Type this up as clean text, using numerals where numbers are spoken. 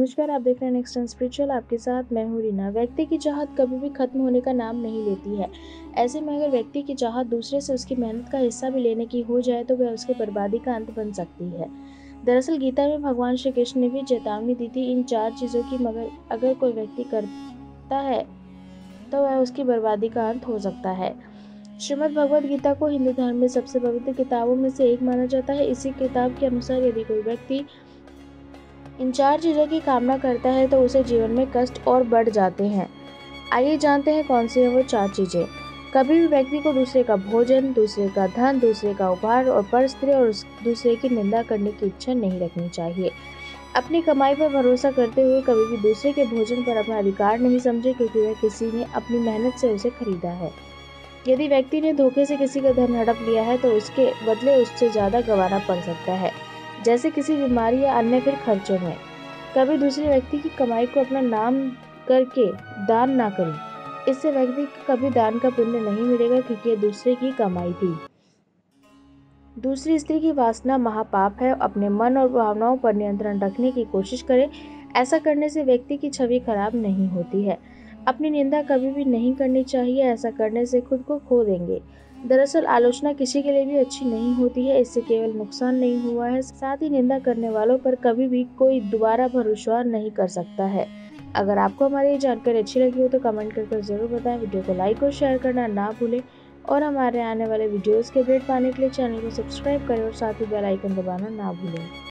नमस्कार, आप देख रहे हैं नेक्स्ट स्पिरिचुअल। आपके साथ मैं हूँ रीना। व्यक्ति की चाहत कभी भी खत्म होने का नाम नहीं लेती है। ऐसे में अगर व्यक्ति की चाहत दूसरे से उसकी मेहनत का हिस्सा भी लेने की हो जाए तो वह उसकी बर्बादी का अंत बन सकती है। दरअसल गीता में भगवान श्री कृष्ण ने भी चेतावनी दी थी इन 4 चीज़ों की, मगर अगर कोई व्यक्ति करता है तो वह उसकी बर्बादी का अंत हो सकता है। श्रीमद् भगवद गीता को हिंदू धर्म में सबसे पवित्र किताबों में से एक माना जाता है। इसी किताब के अनुसार यदि कोई व्यक्ति इन 4 चीज़ों की कामना करता है तो उसे जीवन में कष्ट और बढ़ जाते हैं। आइए जानते हैं कौन सी हैं वो 4 चीज़ें। कभी भी व्यक्ति को दूसरे का भोजन, दूसरे का धन, दूसरे का उपहार और परस्त्री और दूसरे की निंदा करने की इच्छा नहीं रखनी चाहिए। अपनी कमाई पर भरोसा करते हुए कभी भी दूसरे के भोजन पर अपना अधिकार नहीं समझे, क्योंकि वह किसी ने अपनी मेहनत से उसे खरीदा है। यदि व्यक्ति ने धोखे से किसी का धन हड़प लिया है तो उसके बदले उससे ज़्यादा गंवाना पड़ सकता है, जैसे किसी बीमारी या अन्य फिर खर्चों में। कभी दूसरे व्यक्ति की कमाई को अपना नाम करके दान ना करें। इससे व्यक्ति को कभी दान का पुण्य नहीं मिलेगा, क्योंकि यह दूसरे की कमाई थी। दूसरी स्त्री की वासना महापाप है। अपने मन और भावनाओं पर नियंत्रण रखने की कोशिश करें। ऐसा करने से व्यक्ति की छवि खराब नहीं होती है। अपनी निंदा कभी भी नहीं करनी चाहिए, ऐसा करने से खुद को खो देंगे। दरअसल आलोचना किसी के लिए भी अच्छी नहीं होती है, इससे केवल नुकसान नहीं हुआ है, साथ ही निंदा करने वालों पर कभी भी कोई दोबारा भरोसा नहीं कर सकता है। अगर आपको हमारी ये जानकारी अच्छी लगी हो तो कमेंट करके जरूर बताएं। वीडियो को लाइक और शेयर करना ना भूलें और हमारे आने वाले वीडियोस के अपडेट पाने के लिए चैनल को सब्सक्राइब करें और साथ ही बेल आइकन दबाना ना भूलें।